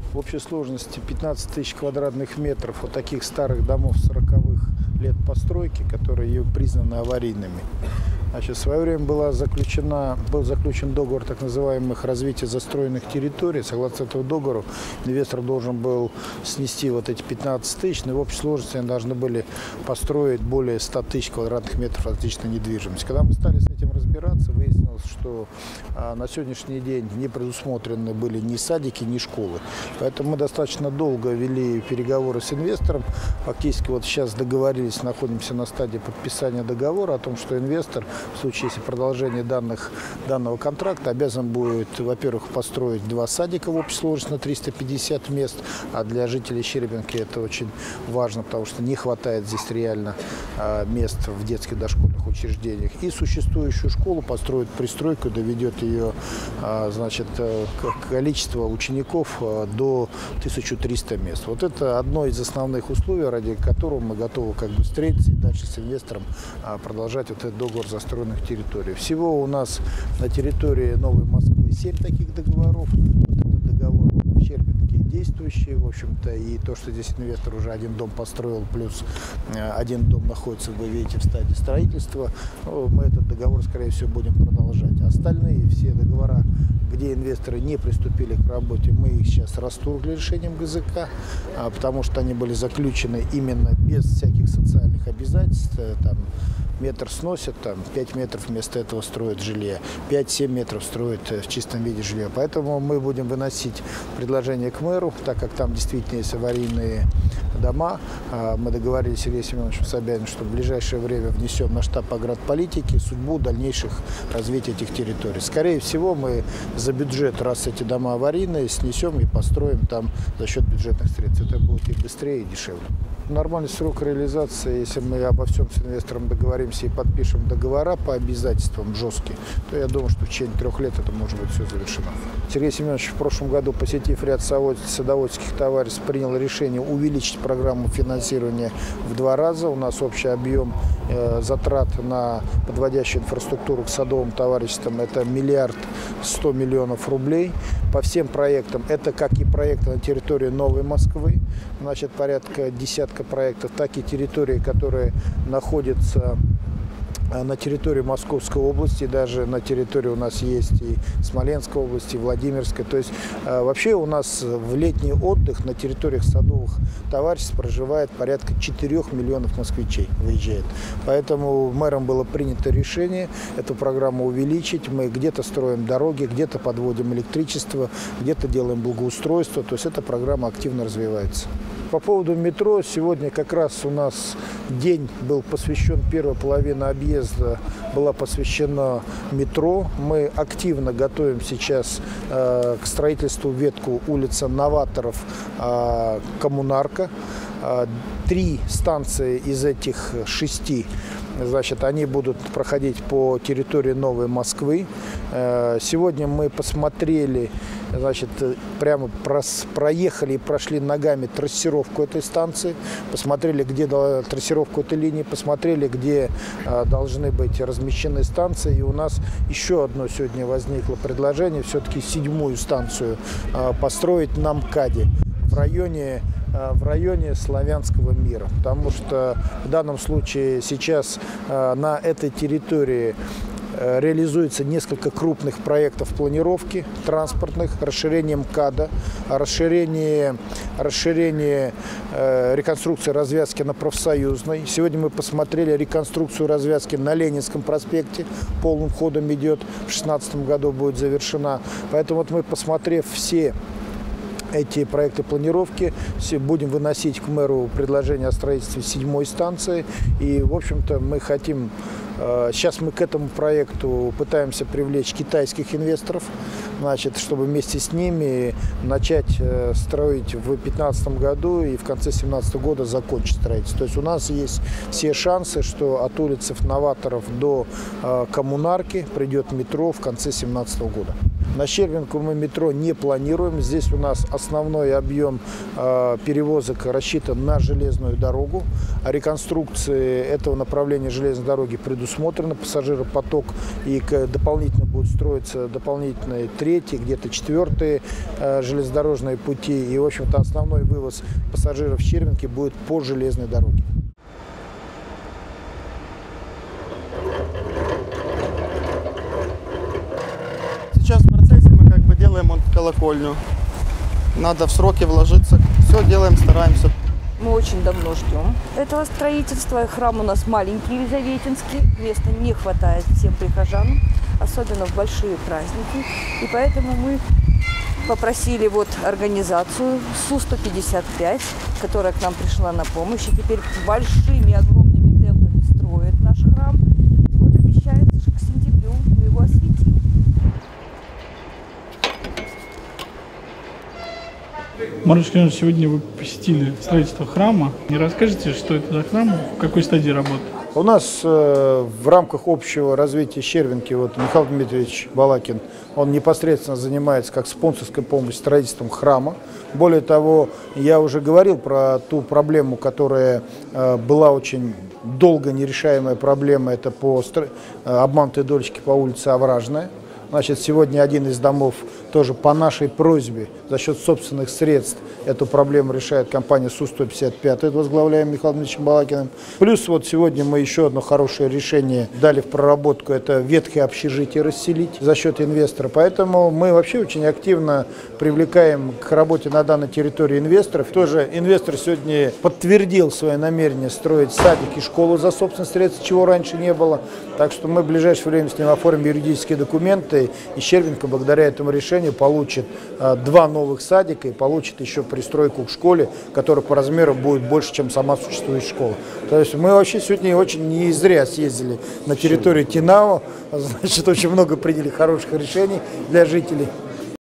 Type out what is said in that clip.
В общей сложности 15 тысяч квадратных метров вот таких старых домов 40-х лет постройки, которые признаны аварийными. Значит, в свое время был заключен договор так называемых развития застроенных территорий. Согласно этому договору, инвестор должен был снести вот эти 15 тысяч, но в общей сложности они должны были построить более 100 тысяч квадратных метров различной недвижимости. Когда мы стали с этим разбираться, выяснилось, что на сегодняшний день не предусмотрены были ни садики, ни школы. Поэтому мы достаточно долго вели переговоры с инвестором. Фактически вот сейчас договорились, находимся на стадии подписания договора о том, что инвестор в случае, если продолжение данного контракта, обязан будет, во-первых, построить 2 садика в общей сложности на 350 мест, а для жителей Щербинки это очень важно, потому что не хватает здесь реально мест в детских дошкольных учреждениях. И существующую школу построит пристройку, доведет ее, значит, количество учеников до 1300 мест. Вот это одно из основных условий, ради которого мы готовы как бы встретиться и дальше с инвестором продолжать вот этот договор застроенных территорий. Всего у нас на территории Новой Москвы 7 таких договоров. Вот этот договор в Щербинке действующий, в общем-то, и то, что здесь инвестор уже 1 дом построил, плюс 1 дом находится, вы видите, в стадии строительства, мы этот договор, скорее всего, будем продолжать. Остальные все договора, где инвесторы не приступили к работе, мы их сейчас расторгли решением ГЗК, потому что они были заключены именно без всяких социальных обязательств. Там метр сносят, там 5 метров вместо этого строят жилье, 5-7 метров строят в чистом виде жилье. Поэтому мы будем выносить предложение к мэру, так как там действительно есть аварийные дома. Мы договорились с Сергеем Семеновичем Собяниным, что в ближайшее время внесем на штаб агротполитики судьбу дальнейших развития этих территорий. Скорее всего, мы за бюджет, раз эти дома аварийные, снесем и построим там за счет бюджетных средств. Это будет и быстрее, и дешевле. Нормальный срок реализации, если мы обо всем с инвестором договоримся и подпишем договора по обязательствам жесткие, то я думаю, что в течение 3 лет это может быть все завершено. Сергей Семенович в прошлом году, посетив ряд садоводческих товариществ, принял решение увеличить программу финансирования в 2 раза. У нас общий объем затрат на подводящую инфраструктуру к садовым товариществам – это 1 100 000 000 рублей. По всем проектам, это как и проекты на территории Новой Москвы, значит, порядка десятка проектов, так и территории, которые находятся на территории Московской области, даже на территории у нас есть и Смоленской области, и Владимирской. То есть вообще у нас в летний отдых на территориях садовых товариществ проживает порядка 4 миллионов москвичей, выезжает. Поэтому мэром было принято решение эту программу увеличить. Мы где-то строим дороги, где-то подводим электричество, где-то делаем благоустройство. То есть эта программа активно развивается. По поводу метро, сегодня как раз у нас день был посвящен, первая половина объезда была посвящена метро. Мы активно готовим сейчас к строительству ветку улица Новаторов, Коммунарка. 3 станции из этих 6, значит, они будут проходить по территории Новой Москвы. Сегодня мы посмотрели, значит, прямо проехали и прошли ногами трассировку этой станции, посмотрели, где трассировку этой линии, посмотрели, где должны быть размещены станции. И у нас еще одно сегодня возникло предложение, все-таки 7-ю станцию построить на МКАДе в районе Славянского мира, потому что в данном случае сейчас на этой территории реализуется несколько крупных проектов планировки транспортных, расширение МКАДа, расширение реконструкции развязки на Профсоюзной. Сегодня мы посмотрели реконструкцию развязки на Ленинском проспекте, полным ходом идет, в 2016 году будет завершена. Поэтому вот мы, посмотрев все эти проекты планировки, будем выносить к мэру предложение о строительстве 7-й станции. И, в общем-то, мы хотим, сейчас мы к этому проекту пытаемся привлечь китайских инвесторов, значит, чтобы вместе с ними начать строить в 2015 году и в конце 2017 года закончить строительство. То есть у нас есть все шансы, что от улицы Новаторов до Коммунарки придет метро в конце 2017 года. На Щербинку мы метро не планируем. Здесь у нас основной объем перевозок рассчитан на железную дорогу. О реконструкции этого направления железной дороги предусмотрено. Пассажиропоток и дополнительно будут строиться дополнительные третьи, где-то четвертые железнодорожные пути. И, в общем-то, основной вывоз пассажиров в Щербинке будет по железной дороге. Сейчас в процессе мы как бы делаем колокольню. Надо в сроки вложиться. Все делаем, стараемся. Мы очень давно ждем этого строительства. Храм у нас маленький, Елизаветинский. Места не хватает всем прихожанам, особенно в большие праздники. И поэтому мы попросили вот организацию СУ-155, которая к нам пришла на помощь. И теперь большими, огромными темпами строит наш храм. Вот обещается, что к сентябрю мы его осветим. Марат Ильич, сегодня вы посетили строительство храма. Не расскажете, что это за храм, в какой стадии работы? У нас в рамках общего развития Щербинки Михаил Дмитриевич Балакин, он непосредственно занимается как спонсорской помощью строительством храма. Более того, я уже говорил про ту проблему, которая была очень долго нерешаемая проблема, это по обманутой дольщике по улице Овражная. Значит, сегодня один из домов тоже по нашей просьбе за счет собственных средств эту проблему решает компания СУ-155, возглавляем Михаилом Дмитриевичем Балакиным. Плюс вот сегодня мы еще одно хорошее решение дали в проработку, это ветхое общежитие расселить за счет инвестора. Поэтому мы вообще очень активно привлекаем к работе на данной территории инвесторов. Тоже инвестор сегодня подтвердил свое намерение строить садик и школу за собственные средства, чего раньше не было. Так что мы в ближайшее время с ним оформим юридические документы, и Щербинка благодаря этому решению получит 2 новых садика и получит еще пристройку к школе, которая по размеру будет больше, чем сама существующая школа. То есть мы вообще сегодня очень не зря съездили на территорию Тинао, значит, очень много приняли хороших решений для жителей.